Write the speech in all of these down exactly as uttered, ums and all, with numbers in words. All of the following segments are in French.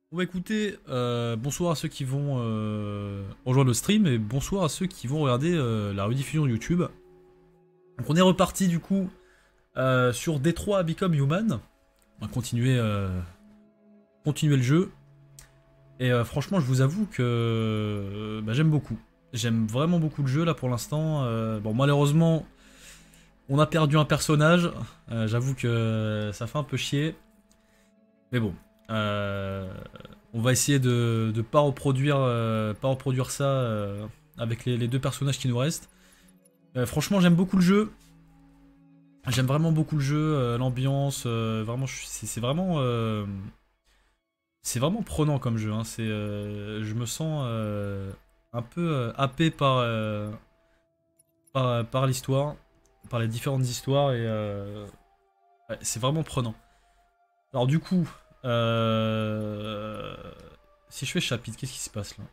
Bon bah écoutez, euh, bonsoir à ceux qui vont euh, rejoindre le stream et bonsoir à ceux qui vont regarder euh, la rediffusion YouTube. Donc on est reparti du coup euh, sur Detroit Become Human. On va continuer, euh, continuer le jeu. Et euh, franchement je vous avoue que euh, bah, j'aime beaucoup. J'aime vraiment beaucoup le jeu là pour l'instant. Euh, bon malheureusement on a perdu un personnage. Euh, J'avoue que ça fait un peu chier. Mais bon. Euh, on va essayer de ne pas reproduire, euh, pas reproduire ça euh, avec les, les deux personnages qui nous restent. Euh, franchement, j'aime beaucoup le jeu. J'aime vraiment beaucoup le jeu, euh, l'ambiance. Euh, vraiment, c'est vraiment, euh, c'est vraiment prenant comme jeu. Hein. C'est, euh, je me sens euh, un peu euh, happé par, euh, par, par l'histoire, par les différentes histoires et euh, ouais, c'est vraiment prenant. Alors du coup, euh, si je fais chapitre, qu'est-ce qui se passe là?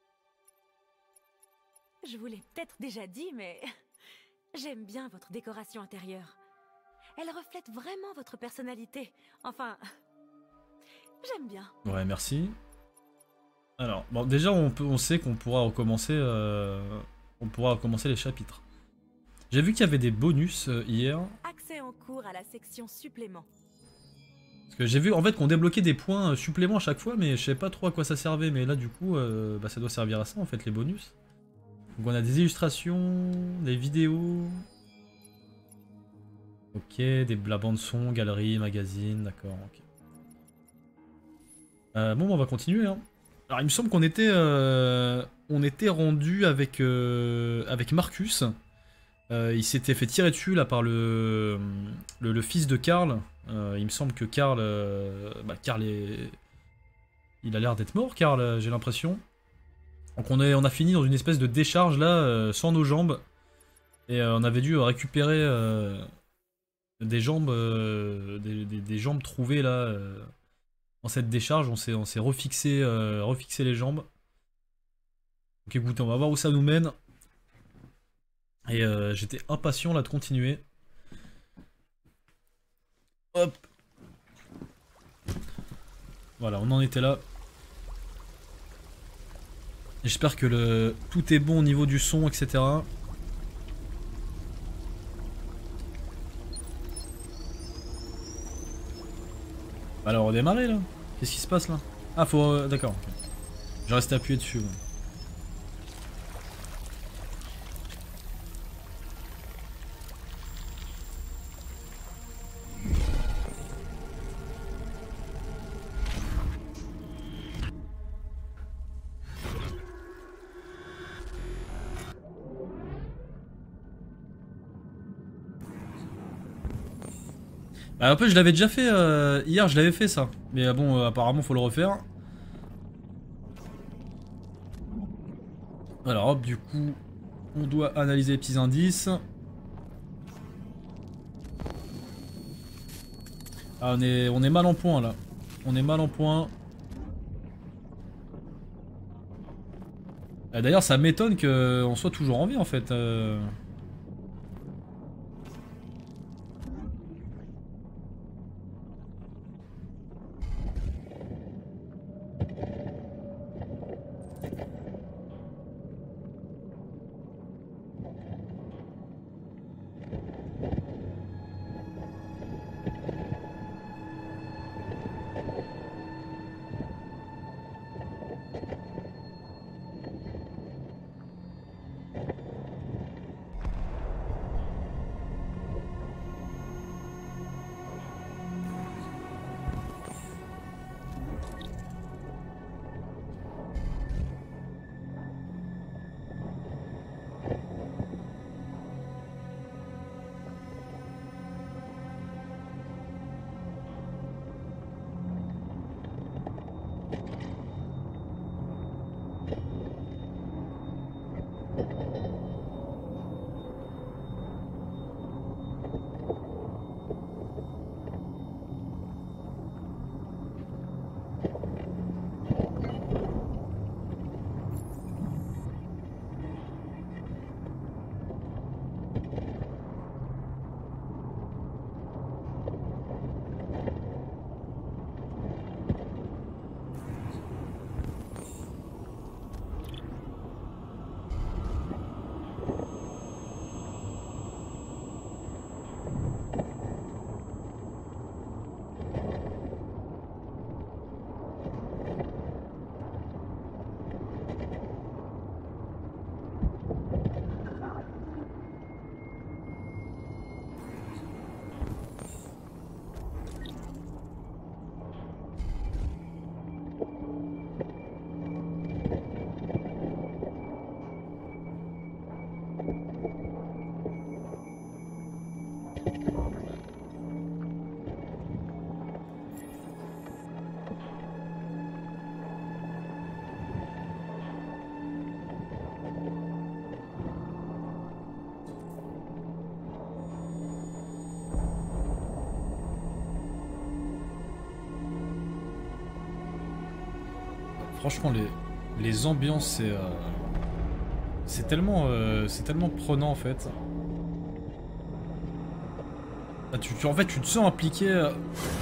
Je vous l'ai peut-être déjà dit, mais j'aime bien votre décoration intérieure. Elle reflète vraiment votre personnalité. Enfin, j'aime bien. Ouais, merci. Alors, bon, déjà, on, peut, on sait qu'on pourra recommencer, euh, on pourra recommencer les chapitres. J'ai vu qu'il y avait des bonus euh, hier. Accès en cours à la section supplément. Parce que j'ai vu en fait qu'on débloquait des points euh, suppléments à chaque fois, mais je sais pas trop à quoi ça servait. Mais là, du coup, euh, bah, ça doit servir à ça en fait, les bonus. Donc, on a des illustrations, des vidéos. Ok, des, la bande-son, galerie, magazine, d'accord, ok. Euh, bon, bah, on va continuer. Hein. Alors, il me semble qu'on était, euh, on était rendu avec, euh, avec Marcus. Euh, il s'était fait tirer dessus là par le, le, le fils de Karl. Euh, il me semble que Karl, euh, bah Karl est, il a l'air d'être mort. Karl, euh, j'ai l'impression. Donc on, est, on a fini dans une espèce de décharge là, euh, sans nos jambes, et euh, on avait dû récupérer euh, des jambes, euh, des, des, des jambes trouvées là euh, dans cette décharge. On s'est, on s'est refixé, euh, refixé les jambes. Donc écoutez, on va voir où ça nous mène. Et euh, j'étais impatient là de continuer. Hop. Voilà, on en était là. J'espère que le tout est bon au niveau du son, et cetera. Alors redémarrer là. Qu'est-ce qui se passe là? Ah faut... Euh, D'accord. Okay. Je reste appuyé dessus. Ouais. Bah, un peu je l'avais déjà fait euh, hier, je l'avais fait ça. Mais euh, bon, euh, apparemment faut le refaire. Alors hop, du coup, on doit analyser les petits indices. Ah, on est, on est mal en point là. On est mal en point. Ah, d'ailleurs, ça m'étonne qu'on soit toujours en vie en fait. Euh... Franchement, les, les ambiances, c'est... Euh, c'est tellement, euh, c'est tellement prenant, en fait. Ah, tu, tu, en fait, tu te sens impliqué... Euh...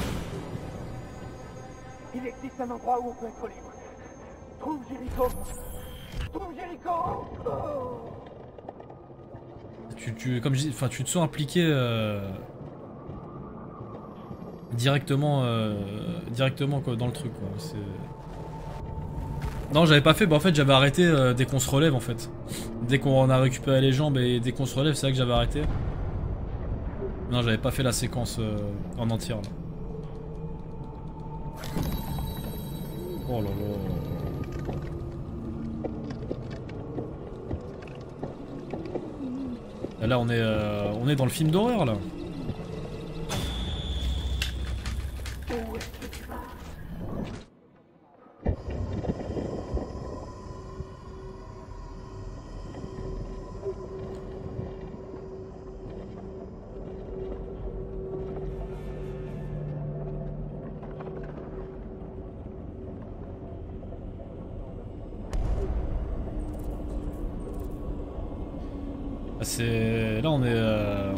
Il existe un endroit où on peut être libre. Trouve Jericho. Trouve Jericho. Oh. Tu, tu, comme je dis, enfin, tu te sens impliqué... Euh... Directement, euh, directement quoi, dans le truc quoi. C'est... Non, j'avais pas fait, bah en fait j'avais arrêté euh, dès qu'on se relève en fait. Dès qu'on a récupéré les jambes et dès qu'on se relève, c'est là que j'avais arrêté. Non, j'avais pas fait la séquence euh, en entière là. Oh là là. Et là on est, euh, on est dans le film d'horreur là. C'est... Là on est... Euh...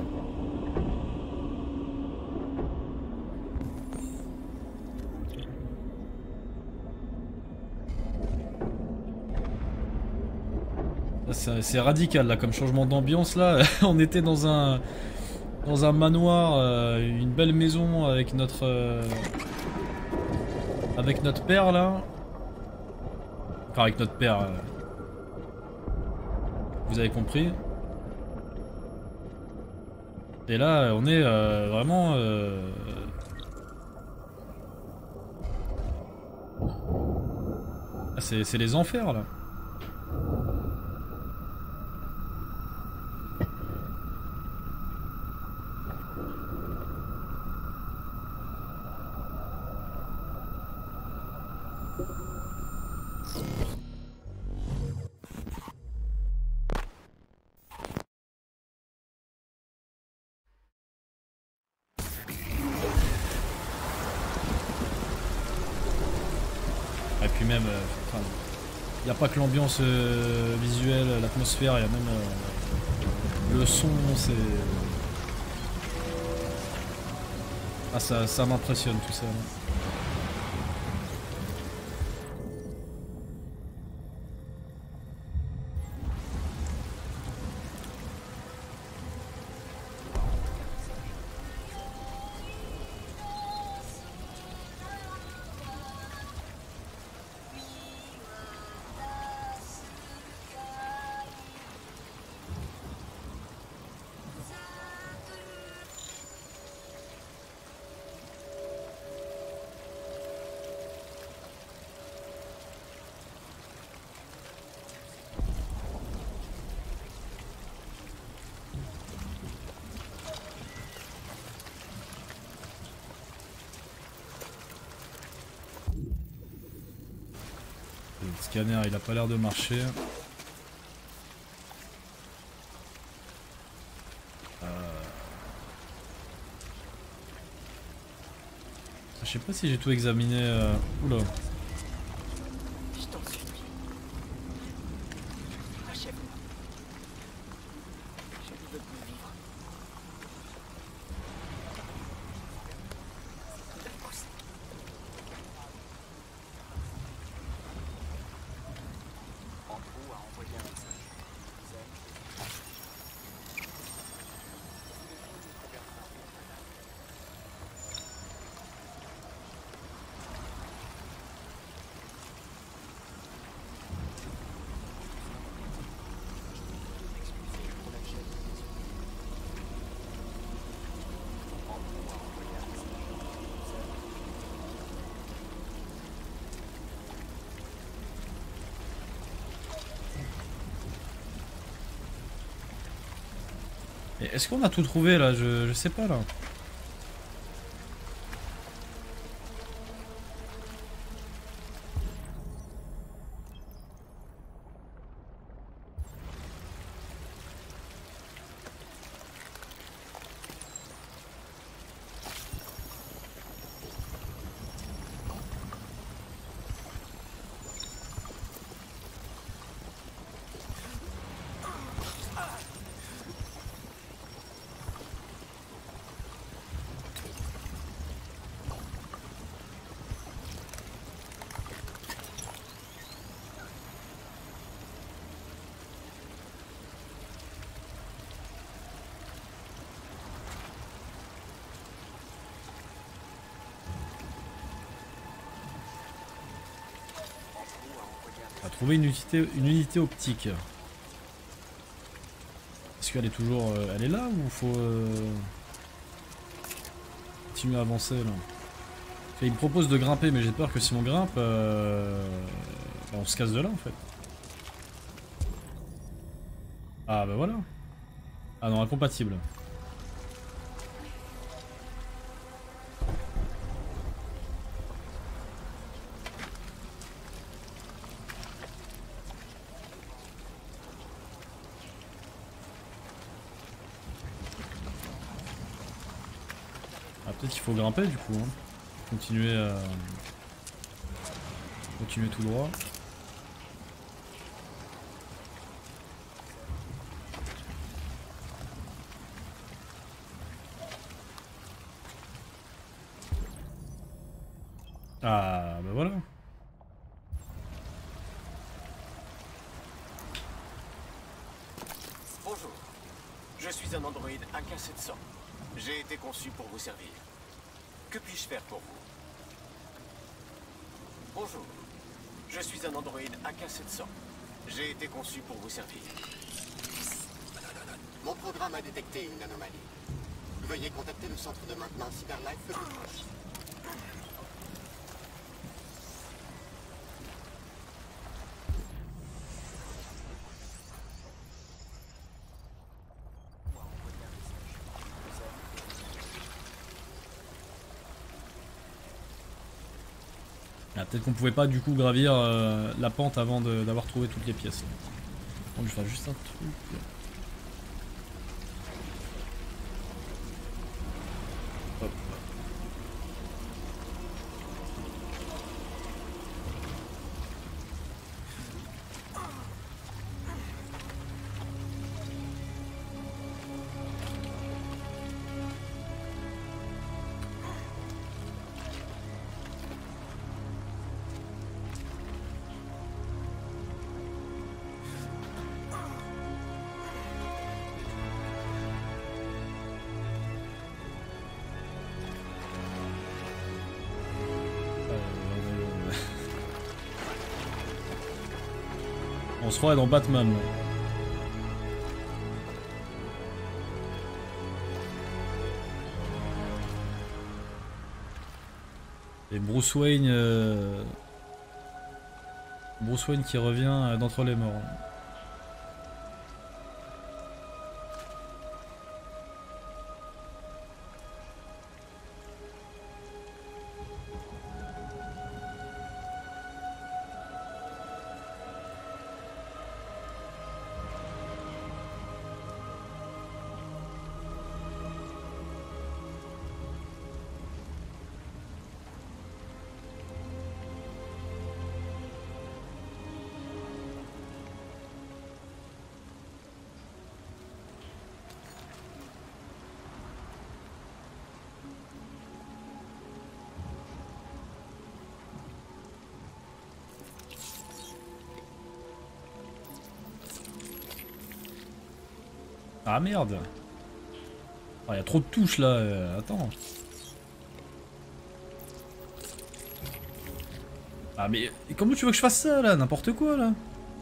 C'est radical là comme changement d'ambiance là. On était dans un... Dans un manoir, euh, une belle maison avec notre... Euh... Avec notre père là. Enfin avec notre père... Euh... Vous avez compris. Et là, on est euh, vraiment... Euh... Ah, c'est les enfers, là. Même, euh, enfin, il n'y a pas que l'ambiance euh, visuelle, l'atmosphère, il y a même euh, le son, c'est... Ah ça, ça m'impressionne tout ça. Le scanner il a pas l'air de marcher. Euh... Je sais pas si j'ai tout examiné. Euh... Oula. Est-ce qu'on a tout trouvé là? je, je sais pas là. On va trouver une unité, une unité optique. Est-ce qu'elle est toujours... Euh, elle est là ou faut... Euh, continuer à avancer là? Il me propose de grimper mais j'ai peur que si on grimpe... Euh, bah on se casse de là en fait. Ah bah voilà. Ah non, incompatible. Ah, peut-être qu'il faut grimper du coup. Hein. Continuer à... Continuer tout droit. Ah bah voilà. Bonjour, je suis un androïde A K sept cents. J'ai été conçu pour vous servir. Que puis-je faire pour vous? Bonjour, je suis un androïde A K sept cents. J'ai été conçu pour vous servir. Mon programme a détecté une anomalie. Veuillez contacter le centre de maintenance Cyberlife le plus proche. Ah, peut-être qu'on pouvait pas du coup gravir euh, la pente avant d'avoir trouvé toutes les pièces. Bon, je vais faire juste un truc. Hop. On se croirait dans Batman. Et Bruce Wayne... Euh... Bruce Wayne qui revient d'entre les morts. Ah merde. Il oh, y a trop de touches là, euh, attends. Ah mais comment tu veux que je fasse ça là? N'importe quoi là.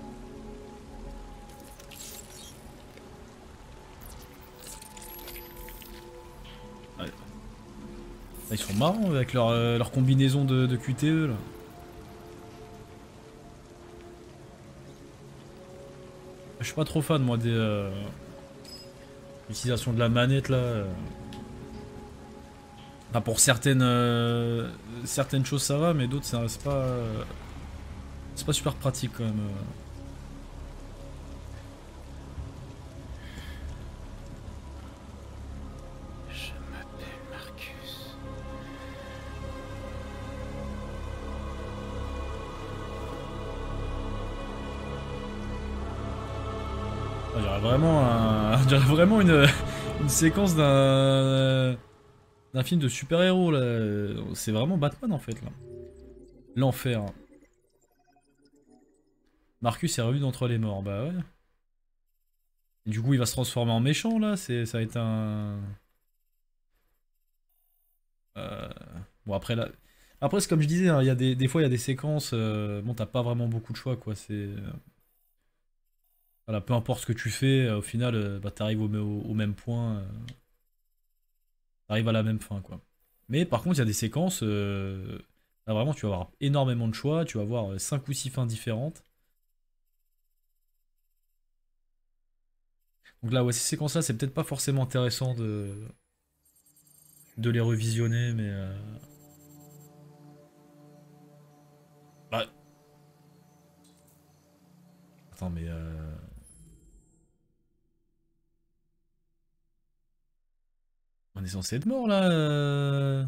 Ouais. Là, ils sont marrants avec leur, euh, leur combinaison de, de Q T E là. Je suis pas trop fan moi des... Euh... L'utilisation de la manette là. Enfin, pour certaines euh, certaines choses ça va, mais d'autres c'est pas euh, c'est pas super pratique quand même. Je m'appelle Marcus. On dirait vraiment un... On dirait vraiment une, une séquence d'un d'un film de super-héros là. C'est vraiment Batman en fait là. L'enfer. Marcus est revenu d'entre les morts, bah ouais. Et du coup il va se transformer en méchant là, c'est ça va être un... Euh... Bon après là... Après, c'est comme je disais, hein, il y a des, des fois, il y a des séquences, euh, bon, t'as pas vraiment beaucoup de choix, quoi. C'est. Voilà, peu importe ce que tu fais, euh, au final, euh, bah, t'arrives au, au, au même point. Euh, t'arrives à la même fin, quoi. Mais par contre, il y a des séquences, euh, là, vraiment, tu vas avoir énormément de choix, tu vas avoir cinq ou six fins différentes. Donc là, ouais, ces séquences-là, c'est peut-être pas forcément intéressant de, de les revisionner, mais... Euh... Bah... Attends, mais... Euh... On est censé être mort, là euh...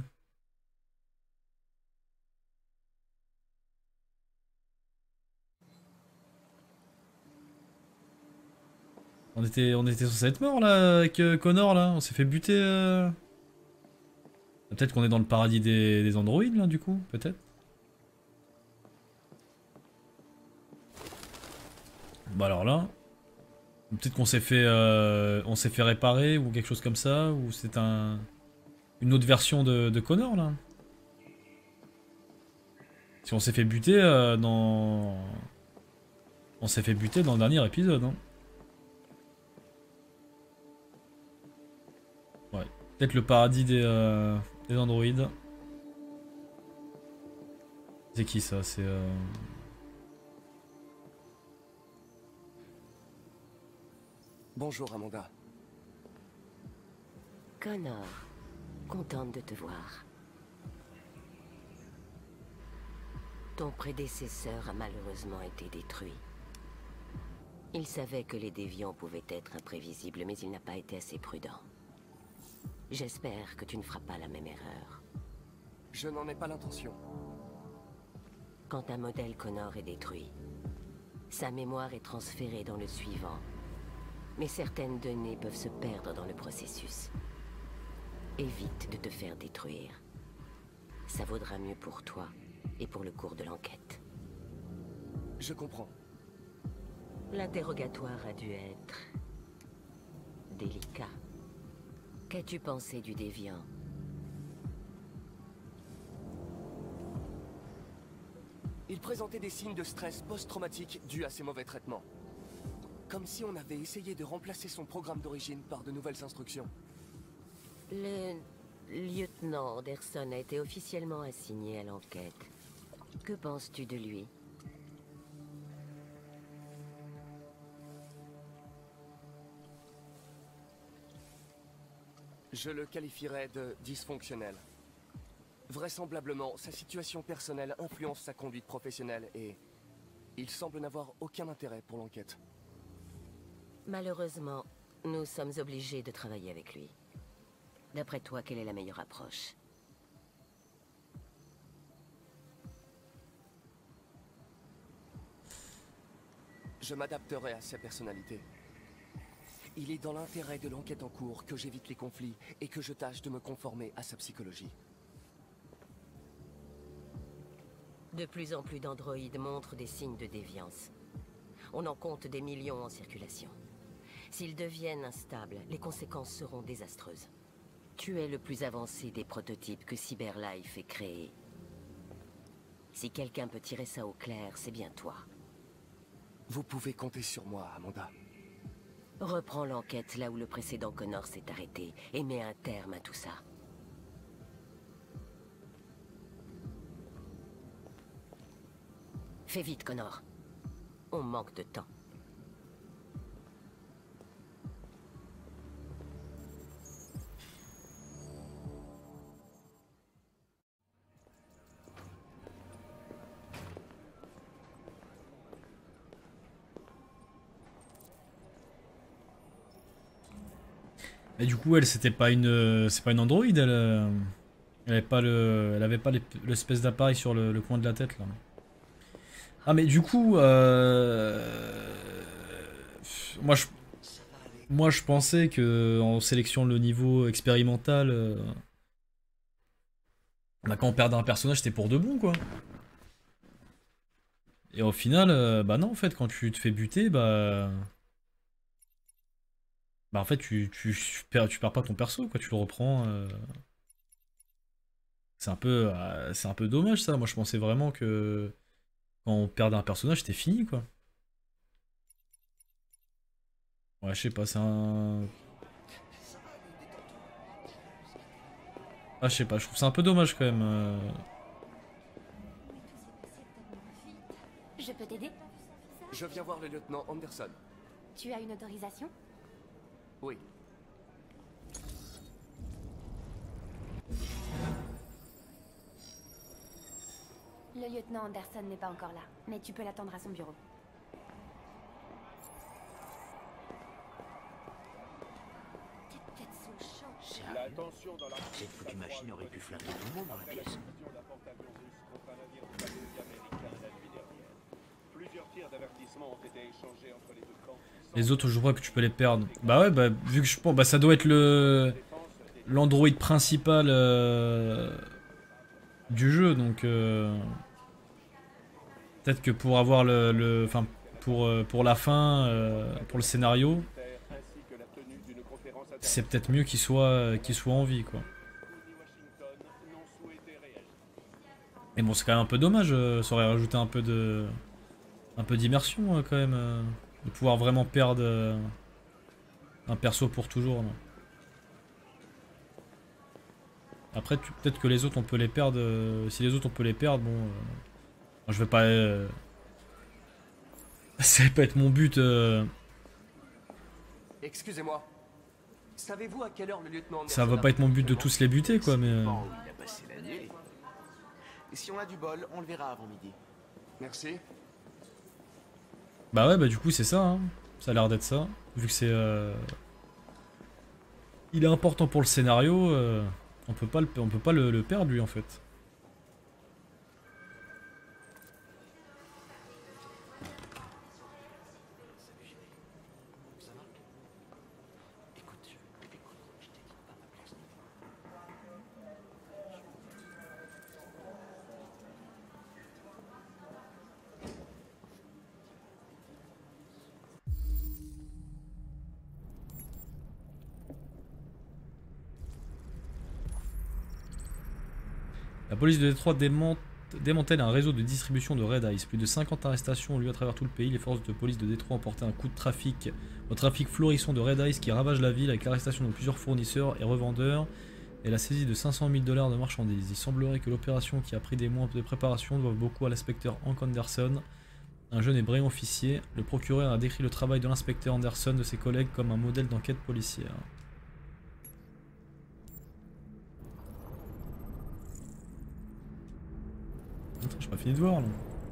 On était, on était censé être mort, là, avec euh, Connor, là. On s'est fait buter... Euh... Peut-être qu'on est dans le paradis des, des androïdes, là, du coup, peut-être. Bah alors là... Peut-être qu'on s'est fait, euh, on s'est fait réparer ou quelque chose comme ça, ou c'est un, une autre version de, de Connor là. Si on s'est fait buter euh, dans, on s'est fait buter dans le dernier épisode. Hein. Ouais, peut-être le paradis des, euh, des androïdes. C'est qui ça? C'est euh... Bonjour Amanda. Connor, contente de te voir. Ton prédécesseur a malheureusement été détruit. Il savait que les déviants pouvaient être imprévisibles, mais il n'a pas été assez prudent. J'espère que tu ne feras pas la même erreur. Je n'en ai pas l'intention. Quand un modèle Connor est détruit, sa mémoire est transférée dans le suivant. Mais certaines données peuvent se perdre dans le processus. Évite de te faire détruire. Ça vaudra mieux pour toi et pour le cours de l'enquête. Je comprends. L'interrogatoire a dû être... délicat. Qu'as-tu pensé du déviant? Il présentait des signes de stress post-traumatique dus à ses mauvais traitements. Comme si on avait essayé de remplacer son programme d'origine par de nouvelles instructions. Le lieutenant Anderson a été officiellement assigné à l'enquête. Que penses-tu de lui? Je le qualifierais de dysfonctionnel. Vraisemblablement, sa situation personnelle influence sa conduite professionnelle et il semble n'avoir aucun intérêt pour l'enquête. Malheureusement, nous sommes obligés de travailler avec lui. D'après toi, quelle est la meilleure approche? Je m'adapterai à sa personnalité. Il est dans l'intérêt de l'enquête en cours que j'évite les conflits et que je tâche de me conformer à sa psychologie. De plus en plus d'androïdes montrent des signes de déviance. On en compte des millions en circulation. S'ils deviennent instables, les conséquences seront désastreuses. Tu es le plus avancé des prototypes que CyberLife ait créés. Si quelqu'un peut tirer ça au clair, c'est bien toi. Vous pouvez compter sur moi, Amanda. Reprends l'enquête là où le précédent Connor s'est arrêté et mets un terme à tout ça. Fais vite, Connor. On manque de temps. Et du coup, elle, c'était pas une, c'est pas une androïde, elle, euh, elle avait pas le, elle avait pas l'espèce d'appareil sur le, le coin de la tête là. Ah mais du coup, euh, moi je, moi je pensais que en sélection le niveau expérimental, euh, bah, quand on perdait un personnage, c'était pour de bon quoi. Et au final, euh, bah non en fait, quand tu te fais buter, bah Bah en fait tu, tu, tu, perds, tu perds pas ton perso quoi, tu le reprends euh... C'est un peu, euh, c'est un peu dommage ça. Moi je pensais vraiment que quand on perdait un personnage c'était fini quoi. Ouais je sais pas, c'est un... Ah je sais pas, je trouve ça un peu dommage quand même. euh. Je peux t'aider? Je viens voir le lieutenant Anderson. Tu as une autorisation? Oui. Le lieutenant Anderson n'est pas encore là, mais tu peux l'attendre à son bureau. Cette foutue machine aurait pu flinguer tout le monde dans la pièce. Les autres je crois que tu peux les perdre. Bah ouais bah vu que je pense, bah ça doit être le l'android principal euh, du jeu donc euh, peut-être que pour avoir le, le enfin pour euh, pour la fin euh, pour le scénario c'est peut-être mieux qu'il soit qu'il soit en vie quoi. Mais bon c'est quand même un peu dommage, euh, ça aurait rajouté un peu de un peu d'immersion euh, quand même euh, de pouvoir vraiment perdre euh, un perso pour toujours là. Après peut-être que les autres on peut les perdre, euh, si les autres on peut les perdre bon euh, moi, je vais pas euh, ça va pas être mon but euh, Excusez-moi. Savez-vous à quelle heure le lieutenant Anderson ça va pas être mon but de tous les buter quoi mais euh, Il a passé la nuit. Et si on a du bol, on le verra avant midi. Merci. bah ouais bah du coup c'est ça hein. Ça a l'air d'être ça vu que c'est euh... il est important pour le scénario euh, on peut pas le on peut pas le, le perdre lui en fait. La police de Détroit démonte, démantèle un réseau de distribution de Red Eyes. Plus de cinquante arrestations ont lieu à travers tout le pays. Les forces de police de Détroit ont porté un coup de trafic au trafic florissant de Red Eyes qui ravage la ville avec l'arrestation de plusieurs fournisseurs et revendeurs et la saisie de cinq cent mille dollars de marchandises. Il semblerait que l'opération qui a pris des mois de préparation doive beaucoup à l'inspecteur Hank Anderson, un jeune et brillant officier. Le procureur a décrit le travail de l'inspecteur Anderson de ses collègues comme un modèle d'enquête policière. J'ai pas fini de voir là.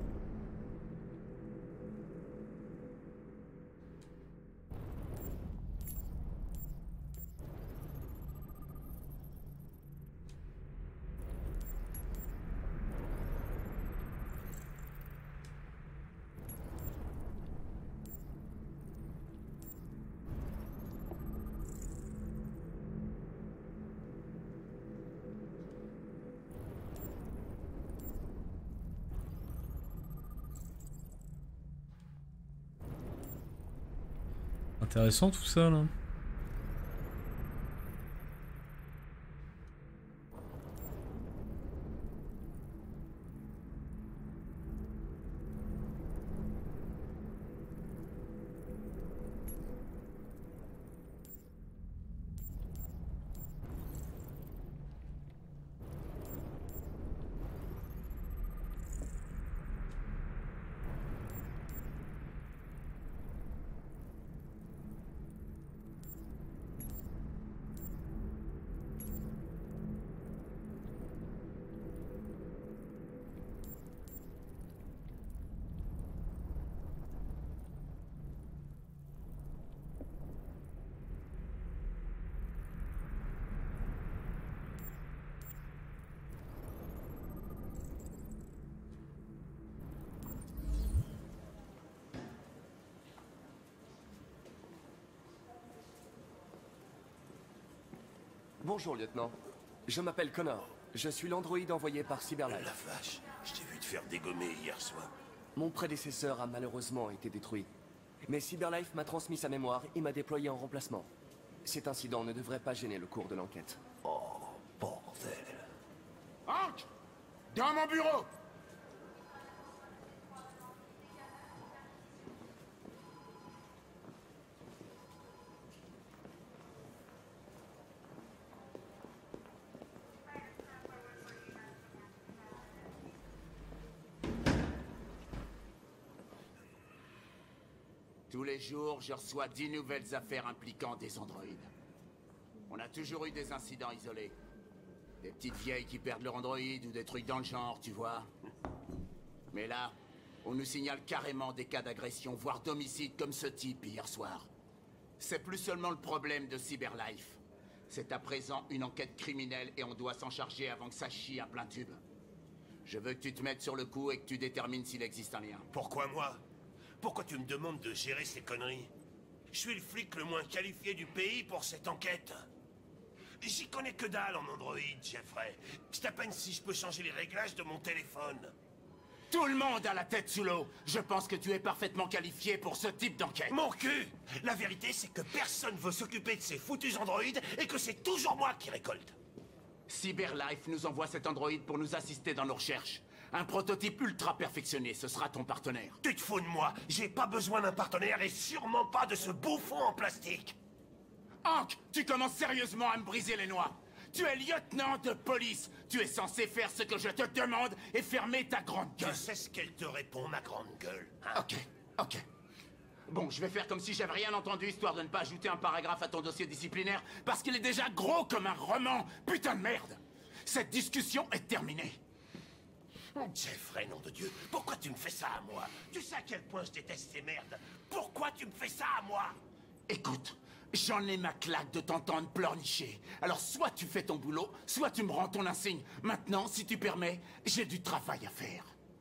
Intéressant tout ça là. Bonjour, lieutenant. Je m'appelle Connor. Je suis l'androïde envoyé par Cyberlife. La vache, je t'ai vu te faire dégommer hier soir. Mon prédécesseur a malheureusement été détruit. Mais Cyberlife m'a transmis sa mémoire et m'a déployé en remplacement. Cet incident ne devrait pas gêner le cours de l'enquête. Oh, bordel. Ah! Dans mon bureau! Tous les jours, je reçois dix nouvelles affaires impliquant des androïdes. On a toujours eu des incidents isolés. Des petites vieilles qui perdent leur androïde ou des trucs dans le genre, tu vois. Mais là, on nous signale carrément des cas d'agression, voire d'homicide comme ce type hier soir. C'est plus seulement le problème de Cyberlife. C'est à présent une enquête criminelle et on doit s'en charger avant que ça chie à plein tube. Je veux que tu te mettes sur le coup et que tu détermines s'il existe un lien. Pourquoi moi? Pourquoi tu me demandes de gérer ces conneries? Je suis le flic le moins qualifié du pays pour cette enquête. J'y connais que dalle en Android, Jeffrey. C'est à peine si je peux changer les réglages de mon téléphone. Tout le monde a la tête sous l'eau. Je pense que tu es parfaitement qualifié pour ce type d'enquête. Mon cul! La vérité, c'est que personne veut s'occuper de ces foutus androïdes et que c'est toujours moi qui récolte. Cyberlife nous envoie cet androïde pour nous assister dans nos recherches. Un prototype ultra perfectionné, ce sera ton partenaire. Tu te fous de moi? J'ai pas besoin d'un partenaire et sûrement pas de ce bouffon en plastique. Hank, tu commences sérieusement à me briser les noix. Tu es lieutenant de police. Tu es censé faire ce que je te demande et fermer ta grande gueule. Je sais ce qu'elle te répond, ma grande gueule. Hein? Ok, ok. Bon, je vais faire comme si j'avais rien entendu, histoire de ne pas ajouter un paragraphe à ton dossier disciplinaire, parce qu'il est déjà gros comme un roman. Putain de merde. Cette discussion est terminée. Jeffrey, nom de Dieu, pourquoi tu me fais ça à moi? Tu sais à quel point je déteste ces merdes. Pourquoi tu me fais ça à moi? Écoute, j'en ai ma claque de t'entendre pleurnicher. Alors soit tu fais ton boulot, soit tu me rends ton insigne. Maintenant, si tu permets, j'ai du travail à faire.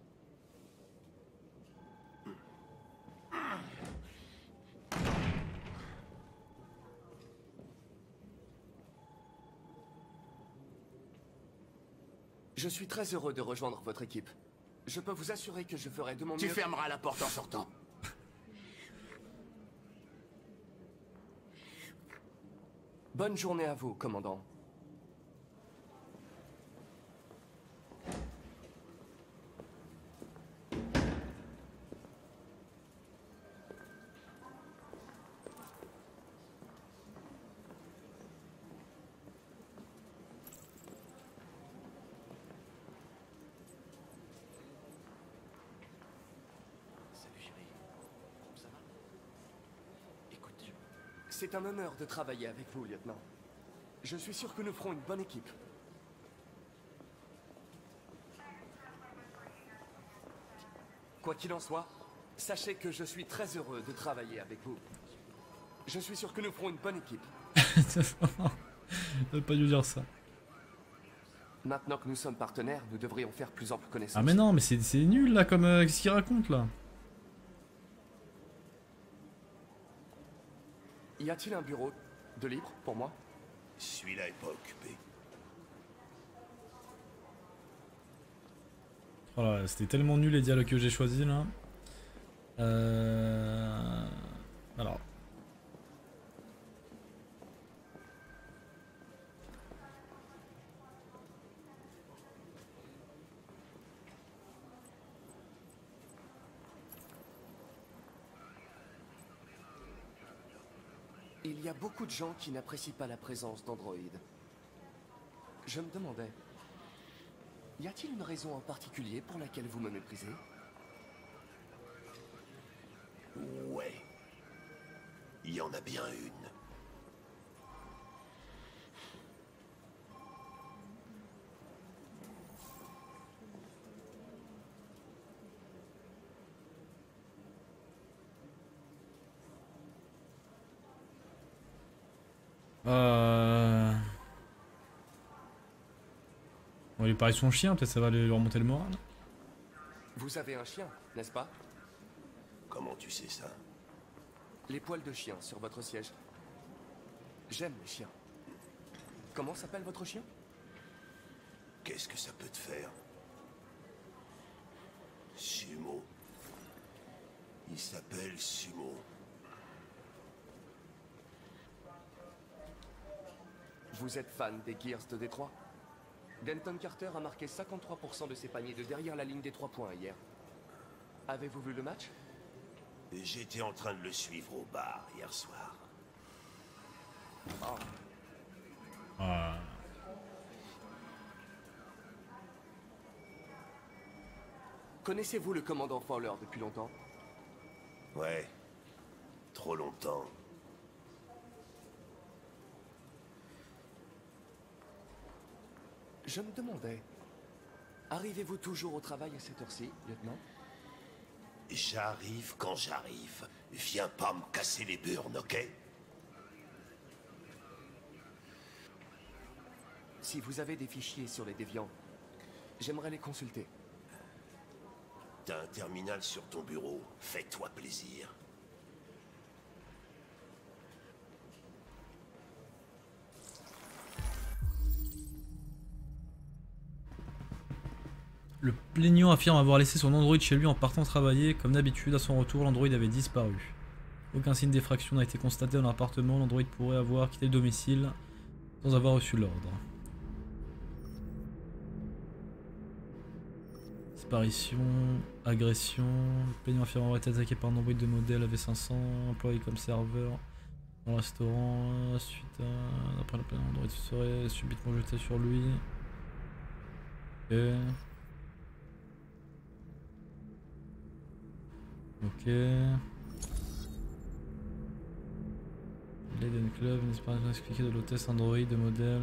Je suis très heureux de rejoindre votre équipe. Je peux vous assurer que je ferai de mon mieux... Tu fermeras la porte en sortant. Bonne journée à vous, commandant. C'est un honneur de travailler avec vous, lieutenant. Je suis sûr que nous ferons une bonne équipe. Quoi qu'il en soit, sachez que je suis très heureux de travailler avec vous. Je suis sûr que nous ferons une bonne équipe. Ne pas dû dire ça. Maintenant que nous sommes partenaires, nous devrions faire plus ample connaissance. Ah mais non, mais c'est nul là, comme euh, ce qu'il raconte là. Y a-t-il un bureau de libre pour moi? Celui-là est pas occupé. Voilà, c'était tellement nul les dialogues que j'ai choisis là. Euh... Alors. Il y a beaucoup de gens qui n'apprécient pas la présence d'androïdes. Je me demandais, y a-t-il une raison en particulier pour laquelle vous me méprisez? Ouais. Il y en a bien une. Euh... On va lui parler de son chien, peut-être ça va lui remonter le moral. Vous avez un chien, n'est-ce pas? Comment tu sais ça? Les poils de chien sur votre siège. J'aime les chiens. Comment s'appelle votre chien? Qu'est-ce que ça peut te faire? Sumo. Il s'appelle Sumo. Vous êtes fan des Gears de Détroit? Denton Carter a marqué cinquante-trois pour cent de ses paniers de derrière la ligne des trois points hier. Avez-vous vu le match? J'étais en train de le suivre au bar hier soir. Oh. Ah. Connaissez-vous le commandant Fowler depuis longtemps? Ouais. Trop longtemps. Je me demandais, arrivez-vous toujours au travail à cette heure-ci, lieutenant? J'arrive quand j'arrive. Viens pas me casser les burnes, ok? Si vous avez des fichiers sur les déviants, j'aimerais les consulter. T'as un terminal sur ton bureau. Fais-toi plaisir. Le plaignant affirme avoir laissé son android chez lui en partant travailler. Comme d'habitude, à son retour, l'android avait disparu. Aucun signe d'effraction n'a été constaté dans l'appartement. L'android pourrait avoir quitté le domicile sans avoir reçu l'ordre. Disparition, agression. Le plaignant affirme avoir été attaqué par un android de modèle A V cinq cents, employé comme serveur dans le restaurant. Suite à... D'après le plaignant, l'android serait subitement jeté sur lui. Ok. Ok. L'Eden Club, une expérience expliquée de l'hôtesse Android de modèle.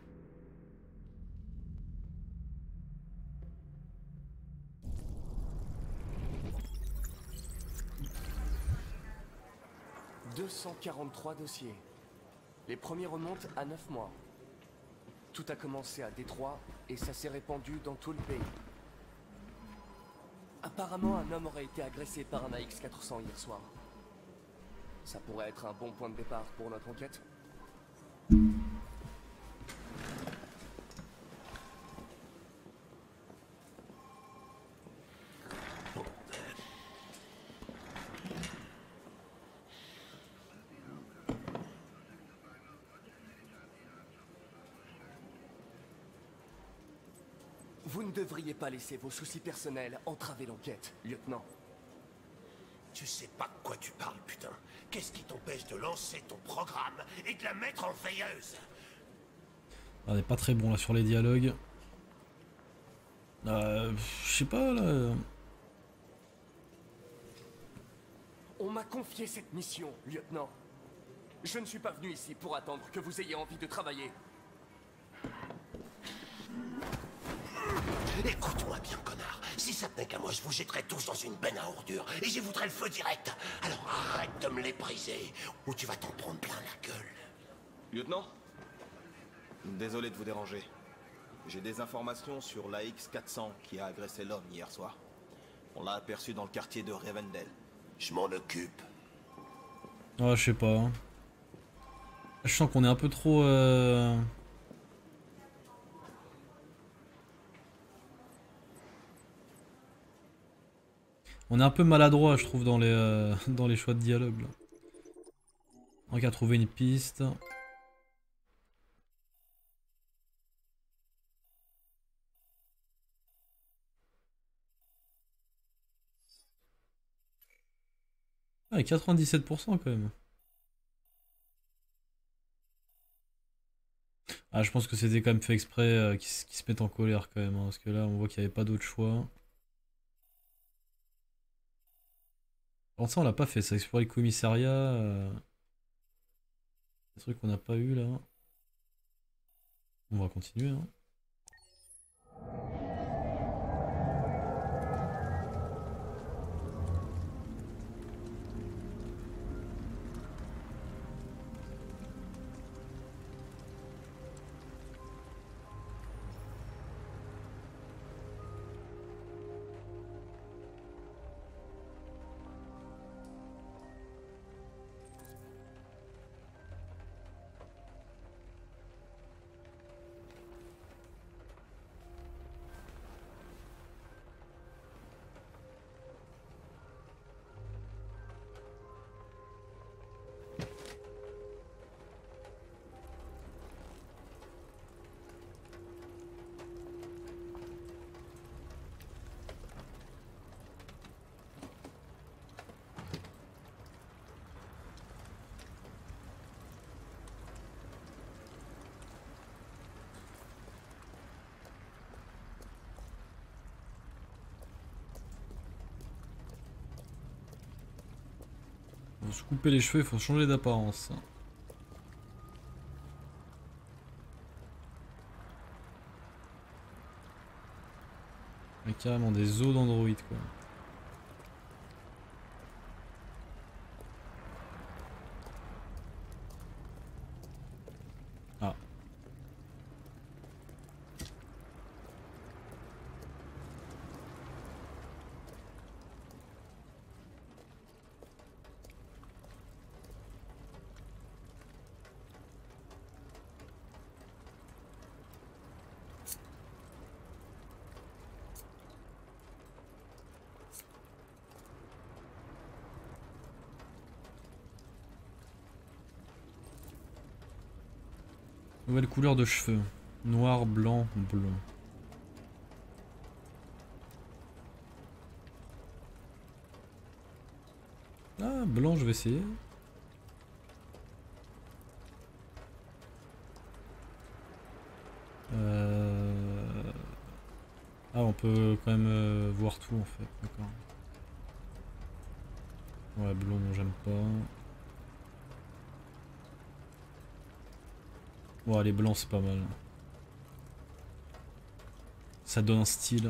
deux cent quarante-trois dossiers. Les premiers remontent à neuf mois. Tout a commencé à Détroit et ça s'est répandu dans tout le pays. Apparemment, un homme aurait été agressé par un A X quatre cents hier soir. Ça pourrait être un bon point de départ pour notre enquête. Vous ne devriez pas laisser vos soucis personnels entraver l'enquête, lieutenant. Tu sais pas de quoi tu parles, putain. Qu'est-ce qui t'empêche de lancer ton programme et de la mettre en veilleuse? On n'est pas très bon là sur les dialogues. Euh, je sais pas là. On m'a confié cette mission, lieutenant. Je ne suis pas venu ici pour attendre que vous ayez envie de travailler. Écoute-moi bien, connard. Si ça tenait qu'à moi, je vous jetterais tous dans une benne à ordures et j'y voudrais le feu direct. Alors arrête de me les briser ou tu vas t'en prendre plein la gueule. Lieutenant, désolé de vous déranger. J'ai des informations sur l'A X quatre cents qui a agressé l'homme hier soir. On l'a aperçu dans le quartier de Rivendell. Je m'en occupe. Ouais, je sais pas. Hein. Je sens qu'on est un peu trop... Euh... On est un peu maladroit, je trouve, dans les, euh, dans les choix de dialogue. Là. On a trouvé une piste. Ah, quatre-vingt-dix-sept pour cent quand même. Ah, je pense que c'était quand même fait exprès euh, qu'ils se mettent en colère quand même. Hein, parce que là, on voit qu'il n'y avait pas d'autre choix. Pour ça, on l'a pas fait, ça explorer le commissariat. Euh... Des trucs qu'on n'a pas eu là. On va continuer. Hein. Faut se couper les cheveux, il faut changer d'apparence. Il y a carrément des os d'androïdes quoi. Ah. Nouvelle couleur de cheveux. Noir, blanc, blond. Ah, blanc, je vais essayer. Euh... Ah, on peut quand même euh, voir tout en fait, d'accord. Ouais, blond, j'aime pas. Bon, les blancs c'est pas mal. Ça donne un style.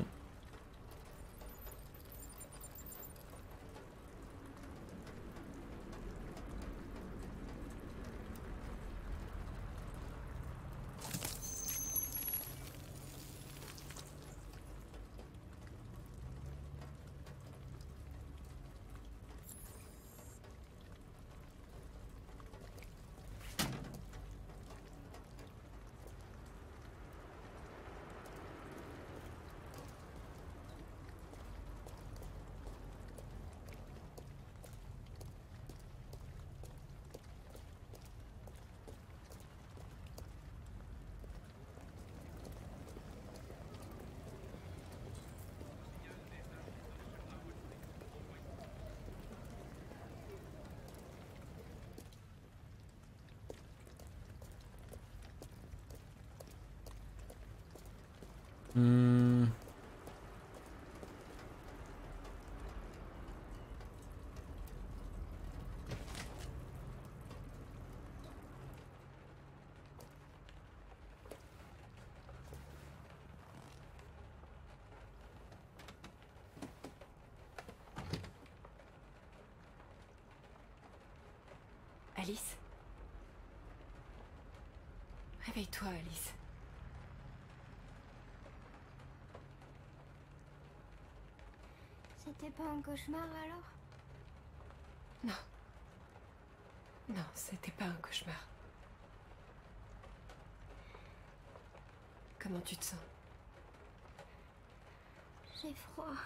Hmm. Alice? Réveille-toi, Alice. C'était pas un cauchemar alors? Non. Non, c'était pas un cauchemar. Comment tu te sens? J'ai froid.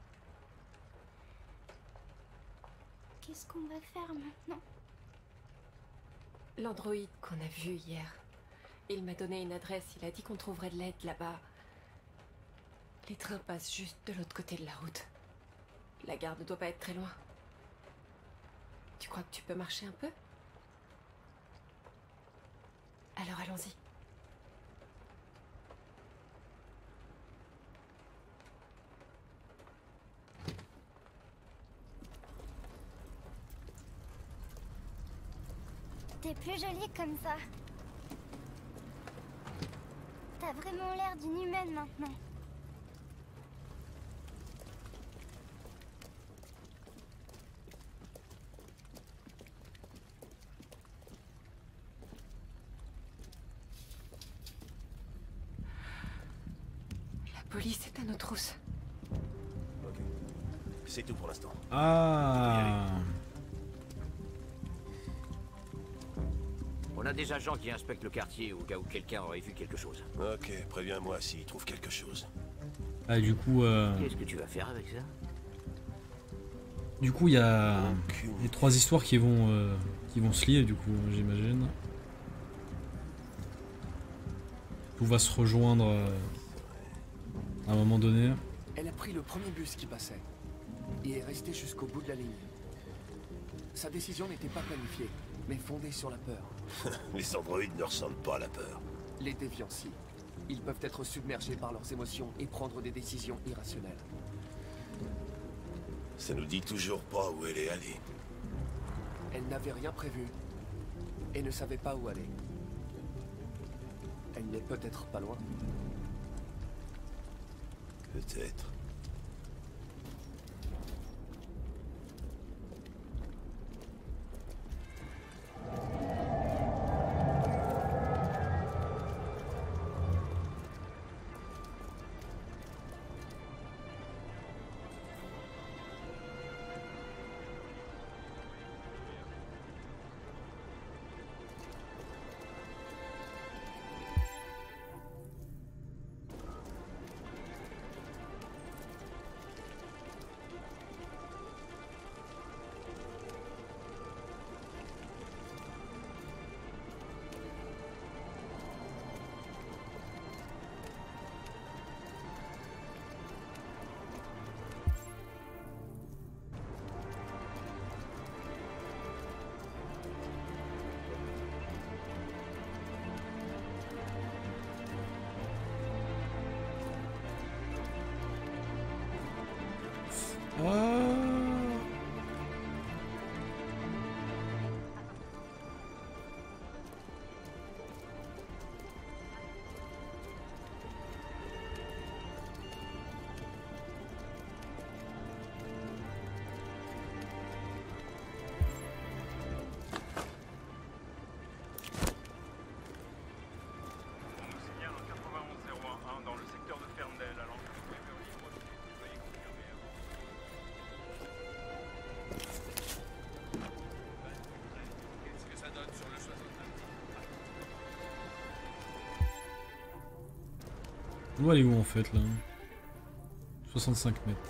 Qu'est-ce qu'on va faire maintenant? L'androïde qu'on a vu hier, il m'a donné une adresse, il a dit qu'on trouverait de l'aide là-bas. Les trains passent juste de l'autre côté de la route. La gare ne doit pas être très loin. Tu crois que tu peux marcher un peu? Alors allons-y. T'es plus jolie comme ça. T'as vraiment l'air d'une humaine maintenant. La police est à nos trousses. Ok. C'est tout pour l'instant. Ah. On a des agents qui inspectent le quartier au cas où quelqu'un aurait vu quelque chose. Ok, préviens-moi s'ils trouvent quelque chose. Ah, du coup. Euh... Qu'est-ce que tu vas faire avec ça? Du coup, il y a les trois histoires qui vont, euh, qui vont se lier, du coup, j'imagine. Tout va se rejoindre euh, à un moment donné. Elle a pris le premier bus qui passait et est restée jusqu'au bout de la ligne. Sa décision n'était pas planifiée, mais fondée sur la peur. Les androïdes ne ressentent pas à la peur. Les déviants, si. Ils peuvent être submergés par leurs émotions et prendre des décisions irrationnelles. Ça nous dit toujours pas où elle est allée. Elle n'avait rien prévu et ne savait pas où aller. Elle n'est peut-être pas loin. Peut-être. On doit aller où en fait là? soixante-cinq mètres.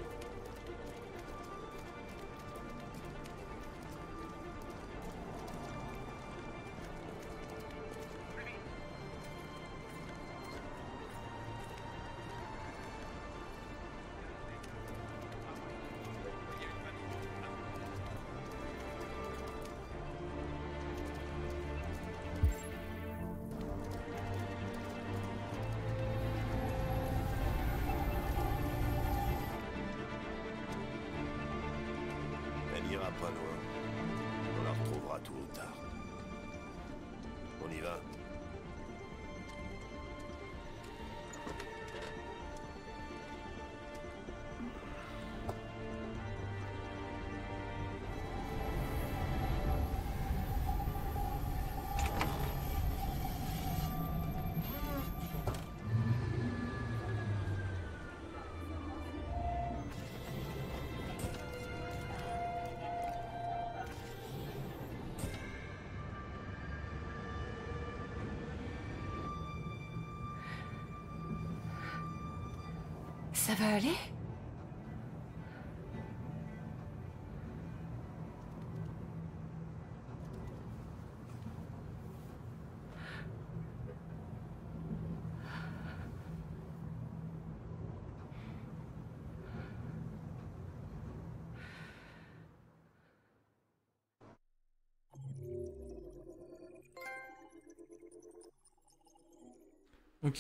Elle ira pas loin. On la retrouvera tôt ou tard. On y va. Ça va aller? Ok.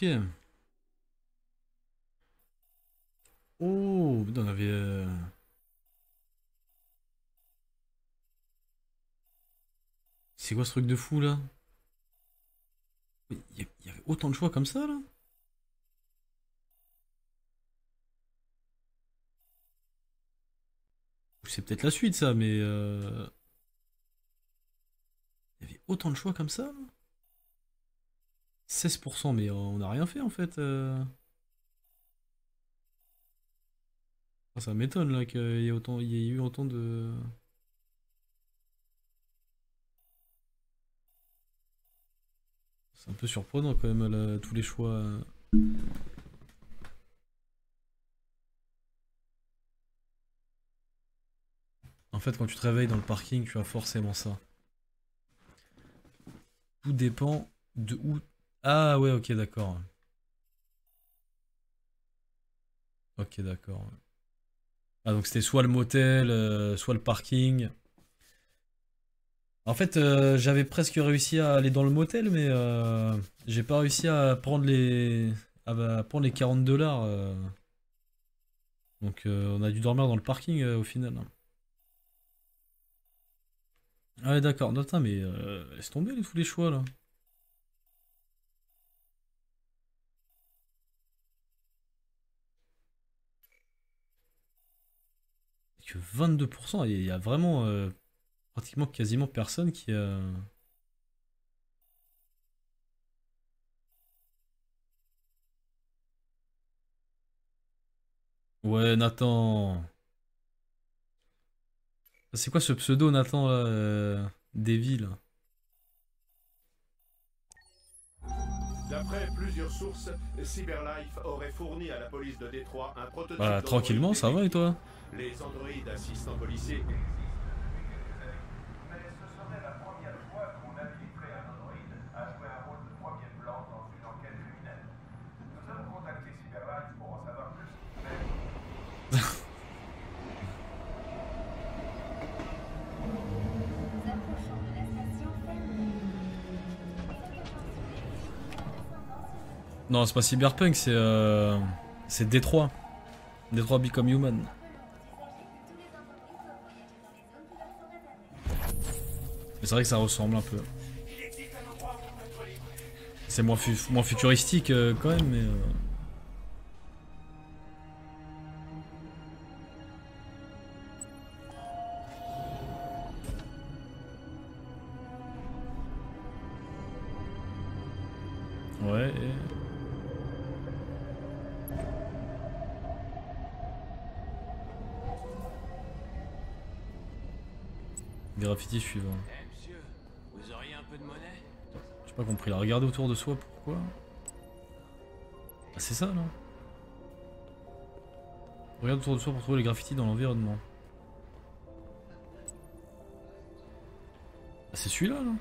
Oh, putain, on avait... euh, C'est quoi ce truc de fou là? Il y, a- il y avait autant de choix comme ça là? Ou c'est peut-être la suite ça, mais... euh, Il y avait autant de choix comme ça là? seize pour cent, mais euh, on n'a rien fait en fait. euh. Ah, ça m'étonne là qu'il y ait autant, il y ait eu autant de... C'est un peu surprenant quand même là, tous les choix. euh. En fait, quand tu te réveilles dans le parking, tu as forcément ça. Tout dépend de où... Ah ouais, ok, d'accord. Ok, d'accord. Ah donc c'était soit le motel, euh, soit le parking. En fait, euh, j'avais presque réussi à aller dans le motel, mais euh, j'ai pas réussi à prendre les... à prendre les quarante dollars. euh. Donc euh, on a dû dormir dans le parking euh, au final. Ah ouais, d'accord. Non, attends, mais euh, laisse tomber les, tous les choix là. Que vingt-deux pour cent, il y a vraiment euh, pratiquement quasiment personne qui a... Ouais, Nathan. C'est quoi ce pseudo, Nathan, là euh, Davy, là? D'après plusieurs sources, Cyberlife aurait fourni à la police de Détroit un prototype. Bah, tranquillement, ça va et toi? Les androïdes assistants policiers. Mais ce serait la première fois qu'on habiliterait un androïde à jouer un rôle de premier plan dans une enquête criminelle. Nous avons contacté Cyberlife pour en savoir plus, mais... Non, c'est pas Cyberpunk, c'est euh, c'est Détroit. Détroit Become Human. Mais c'est vrai que ça ressemble un peu. C'est moins, fu moins futuristique euh, quand même, mais... Euh... Ouais, et... Graffiti suivant. Eh monsieur, vous auriez un peu de monnaie? J'ai pas compris, la regarder autour de soi, pourquoi? Ah c'est ça là. Regarde autour de soi pour trouver les graffitis dans l'environnement. Ah c'est celui-là là.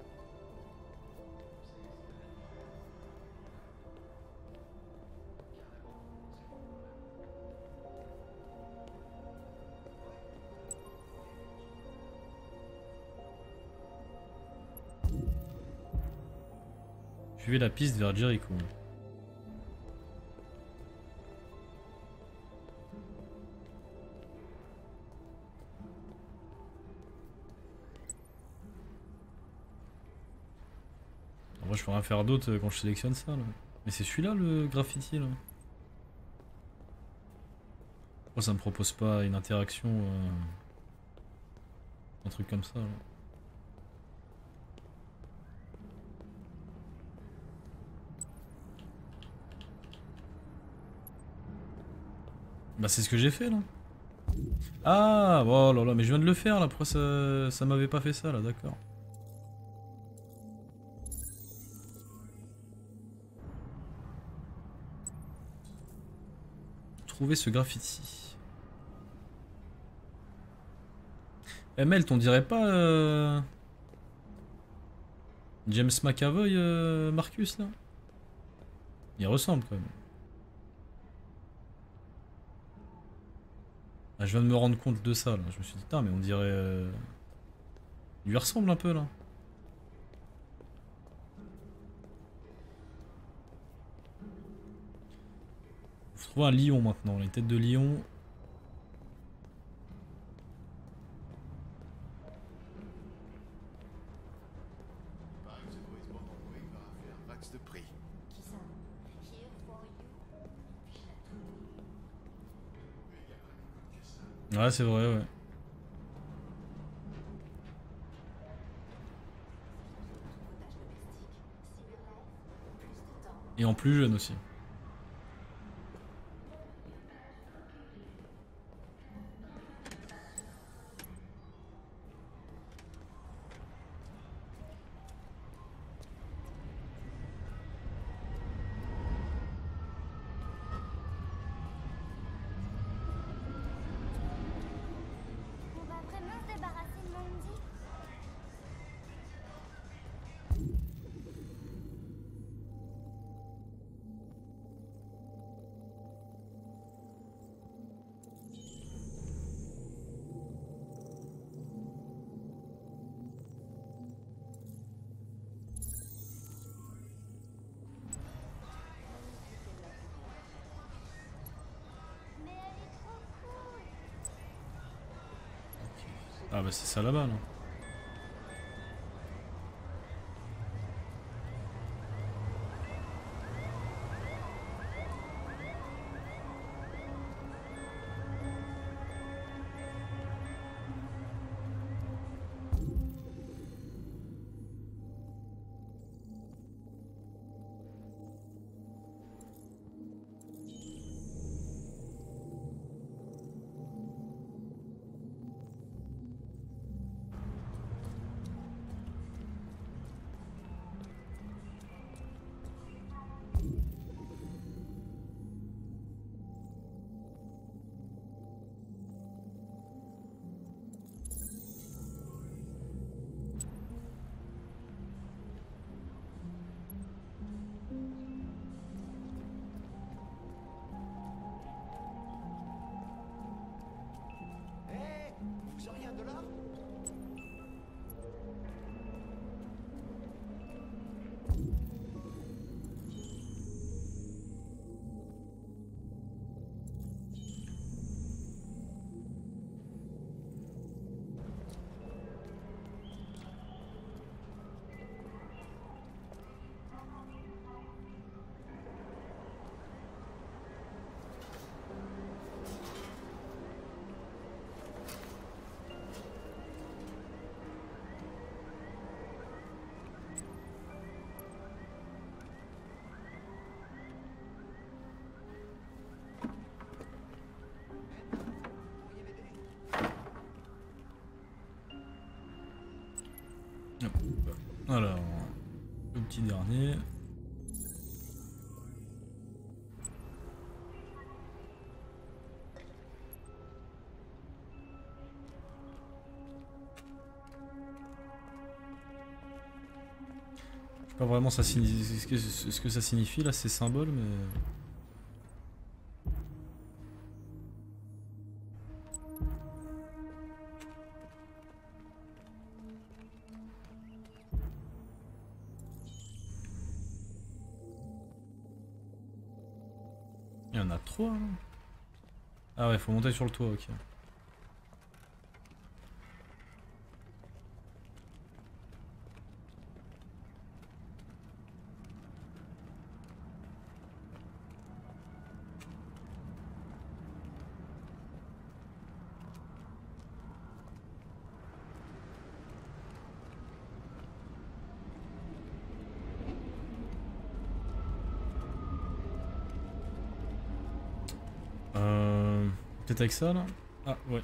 Suivez la piste vers Jericho. En vrai, je peux rien faire d'autre quand je sélectionne ça là. Mais c'est celui-là le graffiti là. Pourquoi ça me propose pas une interaction euh... un truc comme ça là. Bah c'est ce que j'ai fait là. Ah oh là là, mais je viens de le faire là, pourquoi ça, ça m'avait pas fait ça là, d'accord. Trouver ce graffiti. Eh Mel, t'on dirait pas euh... James McAvoy euh, Marcus là? Il ressemble quand même. Ah, je viens de me rendre compte de ça là, je me suis dit putain mais on dirait... Euh... Il lui ressemble un peu là. Faut trouver un lion maintenant, les têtes de lion. Ouais c'est vrai ouais. Et en plus jeune aussi. Ah bah c'est ça là-bas là. luxury, un dollar? Alors, le petit dernier. Je sais pas vraiment ça signifie, ce que, ce que ça signifie là, ces symboles, mais... Il y en a trois là. Ah ouais, faut monter sur le toit, ok. Euh... Peut-être avec ça là? Ah ouais.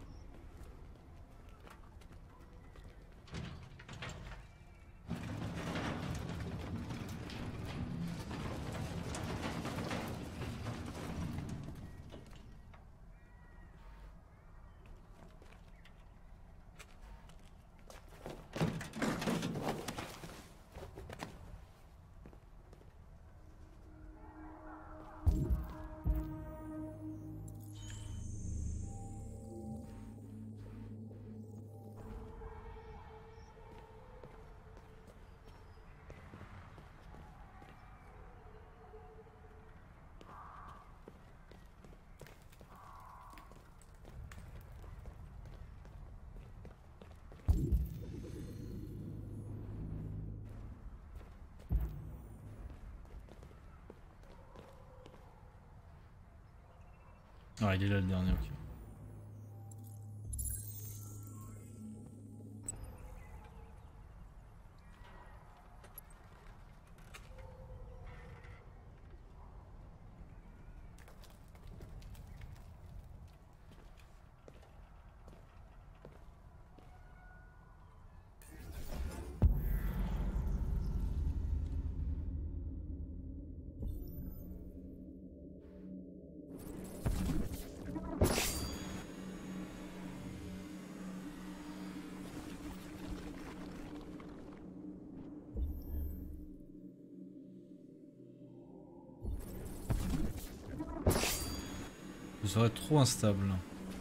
Ah, il est là le dernier, ok. Ce serait trop instable.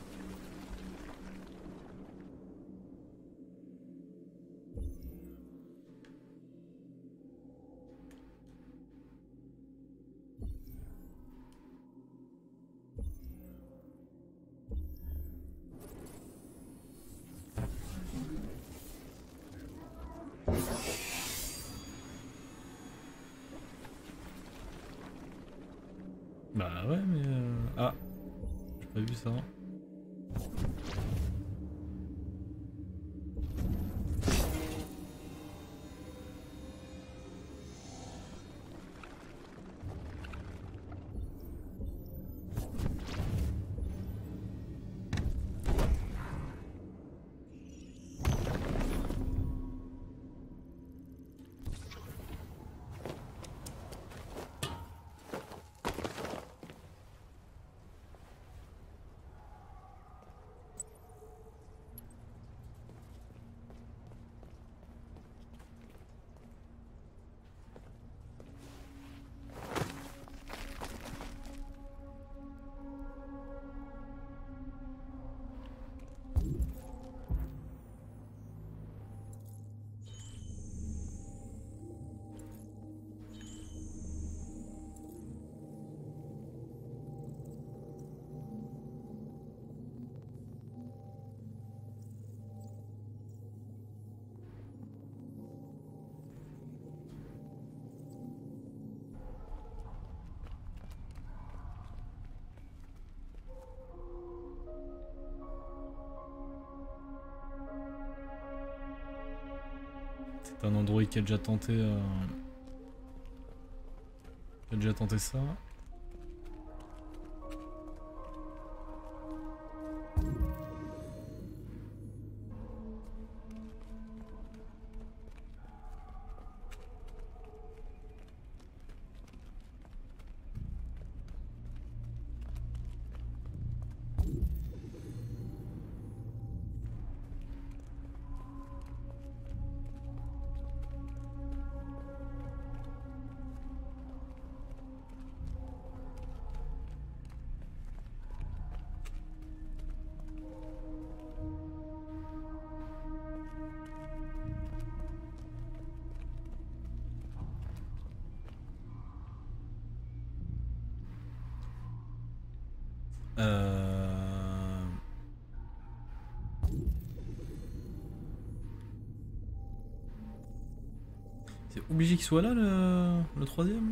Bah ouais mais... Euh... Ah, j'ai pas vu ça. T'as un android qui a déjà tenté... Euh... Qui a déjà tenté ça. Euh... C'est obligé qu'il soit là le, le troisième là.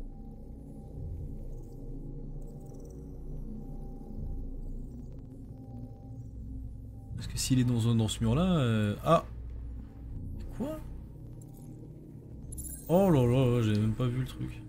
Parce que s'il est dans, dans ce mur là... Euh... Ah quoi? Oh là là, j'ai même pas vu le truc.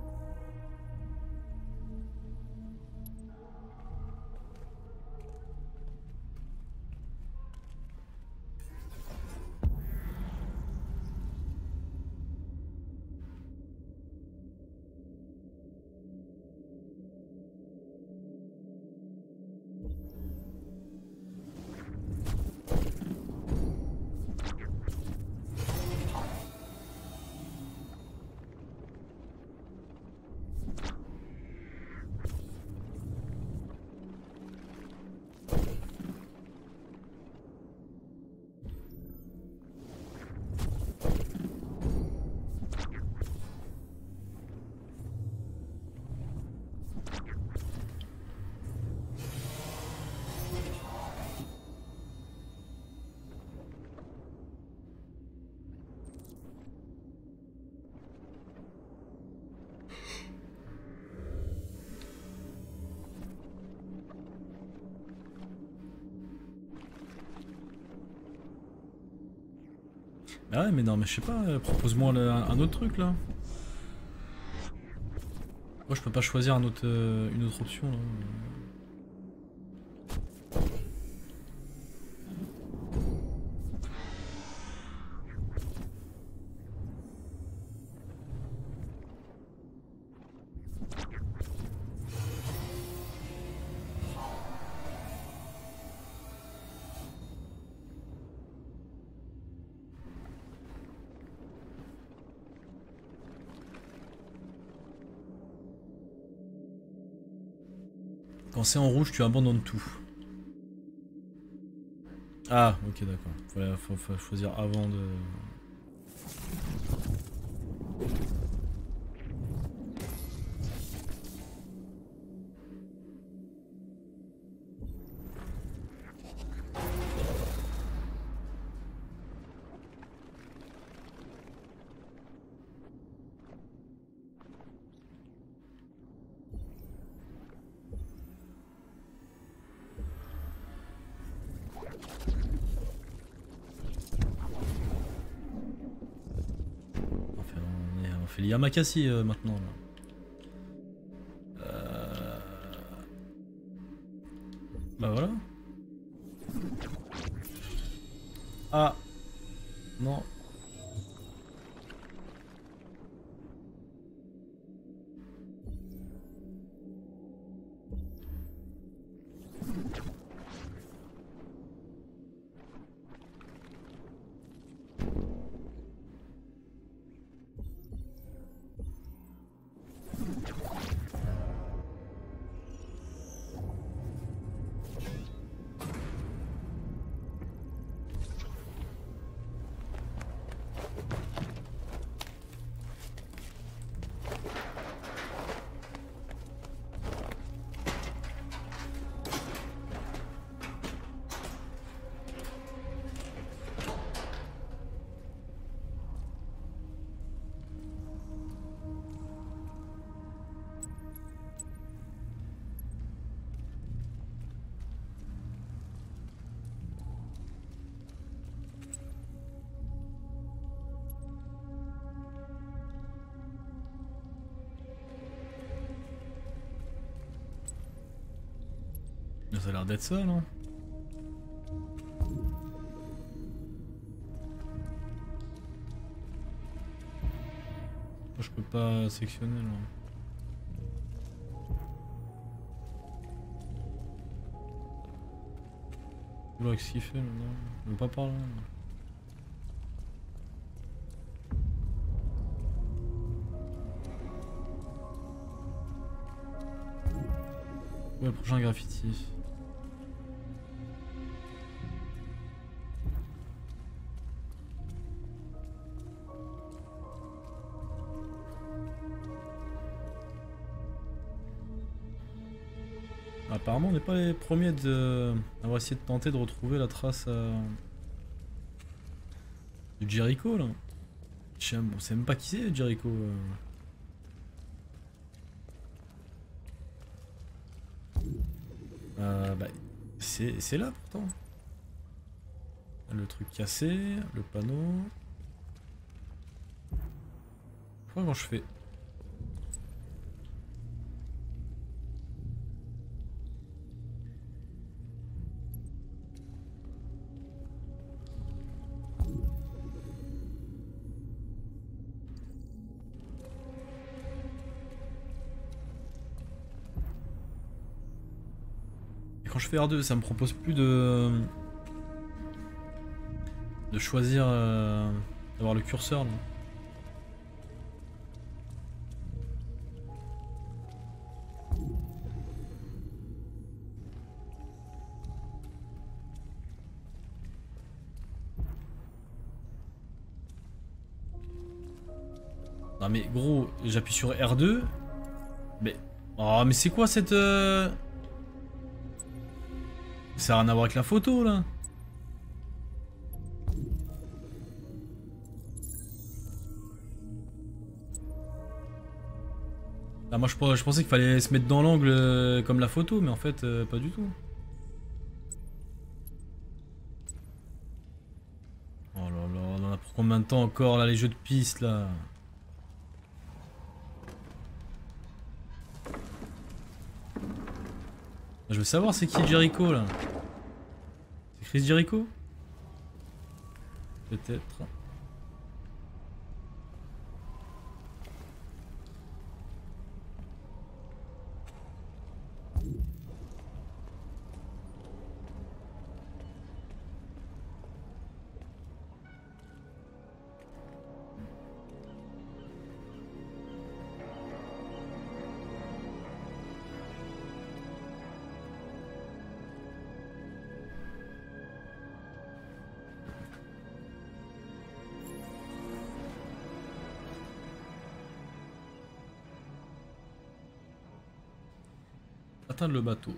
Ah ouais mais non mais je sais pas, euh, propose-moi un, un autre truc là. Moi je peux pas choisir un autre, euh, une autre option là. Quand c'est en rouge, tu abandonnes tout. Ah, ok, d'accord. Voilà, faut, faut choisir avant de... fait les Yamakasi euh, maintenant. Là. Euh... Bah voilà. Ah non. ça a l'air d'être ça, non? Je peux pas sectionner là. Oula, qu'est-ce qu'il fait là? Non, je veux pas par là. Ouais, le prochain graffiti. Apparemment on n'est pas les premiers de... à essayer de tenter de retrouver la trace à... du Jericho là. Je sais, on sait même pas qui c'est Jericho. Euh, bah, c'est là pourtant. Le truc cassé, le panneau. Comment je fais? Quand je fais R deux, ça me propose plus de de choisir euh... d'avoir le curseur là. Non mais gros, j'appuie sur R deux. Mais oh mais c'est quoi cette euh... Ça n'a rien à voir avec la photo là. Ah, moi je, je pensais qu'il fallait se mettre dans l'angle euh, comme la photo, mais en fait euh, pas du tout. Oh là là, on en a pour combien de temps encore là les jeux de piste là? Je veux savoir c'est qui Jericho là. C'est Chris Jericho? Peut-être. Atteindre le bateau.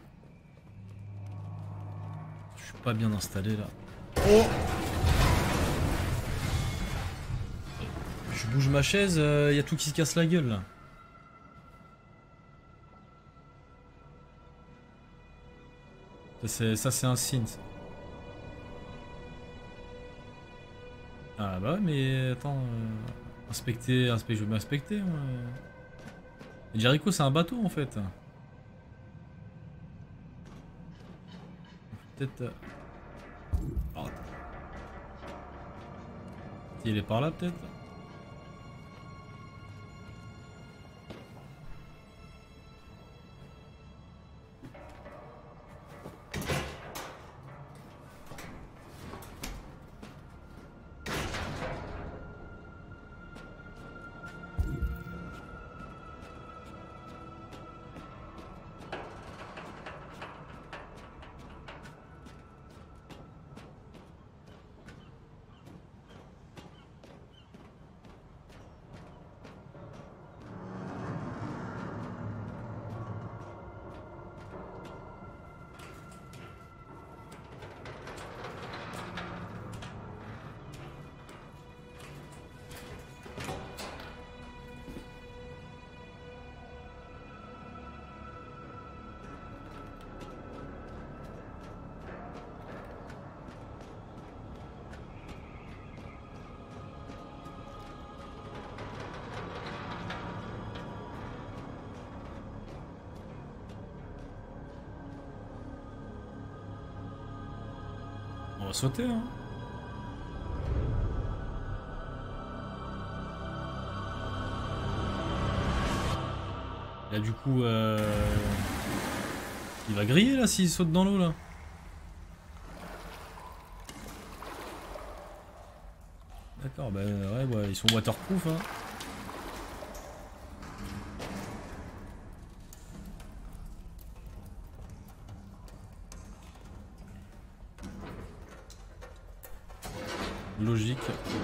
Je suis pas bien installé là. Oh! Je bouge ma chaise, il euh, y a tout qui se casse la gueule là. Ça c'est un signe. Ça. Ah bah ouais mais attends. Euh, inspecter, inspecter, je veux m'inspecter. Moi. Jericho c'est un bateau en fait. Peut-être... Oh, il est par là peut-être. va sauter, hein. Là du coup euh... il va griller là s'il saute dans l'eau là. D'accord, bah ouais, ouais, ils sont waterproof hein. Logique.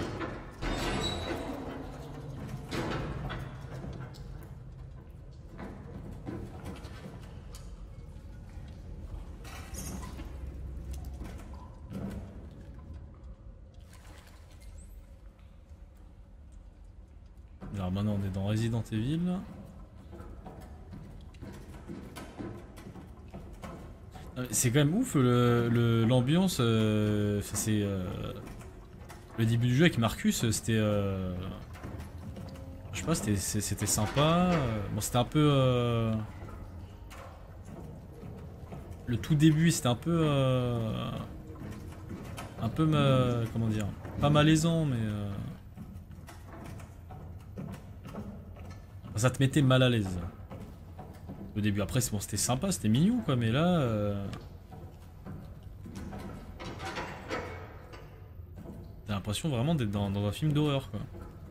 Alors maintenant on est dans Resident Evil. C'est quand même ouf l'ambiance. Euh, c'est euh, le début du jeu avec Marcus, c'était, euh, je sais pas, c'était sympa. Bon, c'était un peu euh, le tout début, c'était un peu, euh, un peu, ma, comment dire, pas malaisant, mais euh, ça te mettait mal à l'aise au début. Après, bon, c'était sympa, c'était mignon, quoi, mais là. Euh... T'as l'impression vraiment d'être dans, dans un film d'horreur, quoi.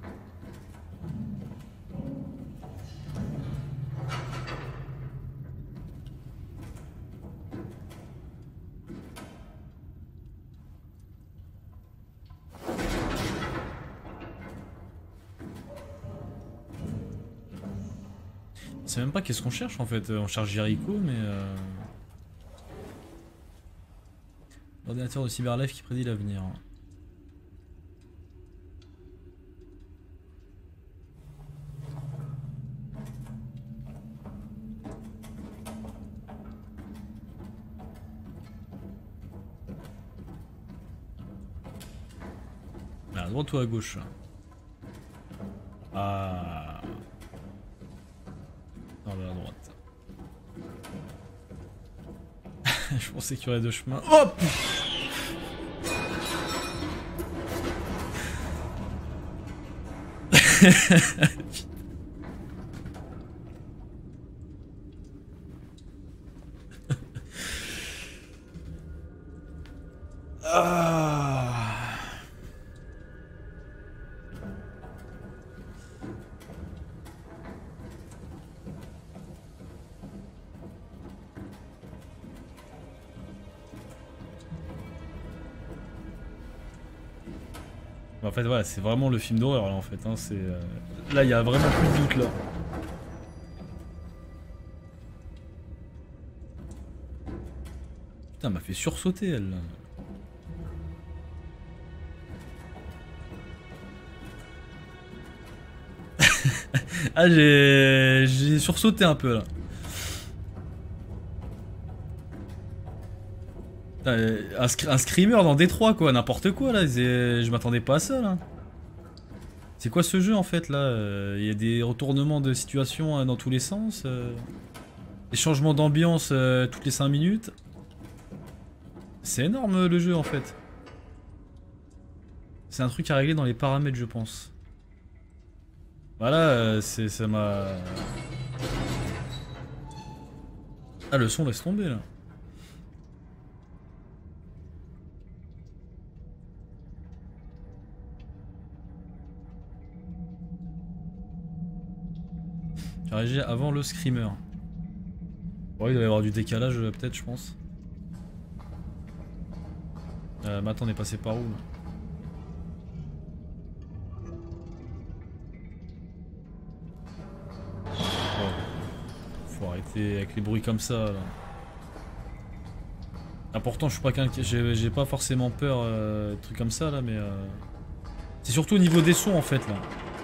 Je sais même pas qu'est-ce qu'on cherche en fait. On cherche Jericho, mais. Euh... L'ordinateur de Cyberlife qui prédit l'avenir. À droite ou à gauche? Ah. Non, à droite. Je pensais qu'il y aurait deux chemins. Hop. Ah. En fait, voilà, c'est vraiment le film d'horreur là en fait. Hein, c'est euh... là, il y a vraiment plus de doute là. Putain, elle m'a fait sursauter elle. Là. Ah, j'ai j'ai sursauté un peu là. Un, sc un screamer dans Détroit quoi, n'importe quoi là, je m'attendais pas à ça là. C'est quoi ce jeu en fait là? Il y a des retournements de situation dans tous les sens, euh, des changements d'ambiance euh, toutes les cinq minutes. C'est énorme le jeu en fait. C'est un truc à régler dans les paramètres je pense. Voilà, euh, c'est ça m'a... Ah le son laisse tomber là. J'ai réagi avant le screamer. Bon, il doit y avoir du décalage peut-être je pense. Euh, mais attends, on est passé par où là? Oh. Faut arrêter avec les bruits comme ça là. Ah, pourtant je suis pas quelqu'un, j'ai pas forcément peur euh, de trucs comme ça là, mais euh... c'est surtout au niveau des sons en fait là.